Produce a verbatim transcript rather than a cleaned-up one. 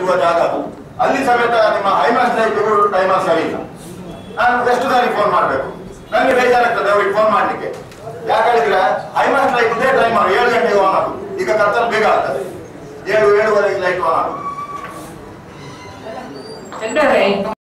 ಸಿಗುವ ಜಾಗ ಅದು. ಅಲ್ಲಿ ಸಮೇತ ನಿಮ್ಮ ಹೈಮಾಸ್ ಲೈಟ್ ಟೈಮರ್ ಸರಿ ಇಲ್ಲ. ನಾನು ಎಷ್ಟು ಸಾರಿ ಫೋನ್ ಮಾಡಬೇಕು, ನನಗೆ ಬೇಜಾರಾಗ್ತದೆ ಅವ್ರಿಗೆ ಫೋನ್ ಮಾಡ್ಲಿಕ್ಕೆ. ಯಾಕೆ ಹೇಳಿದ್ರೆ ಹೈಮಾಸ್ ಲೈಟ್ ಇದೇ ಟೈಮರ್ ಏಳು ಗಂಟೆಗೆ ಆನ್ ಆಗುದು. ಈಗ ಕತ್ತಲು ಬೇಗ ಆಗ್ತದೆ, ಏಳು ಏಳುವರೆಗೆ ಲೈಟ್ ಆನ್ ಆಗುದು.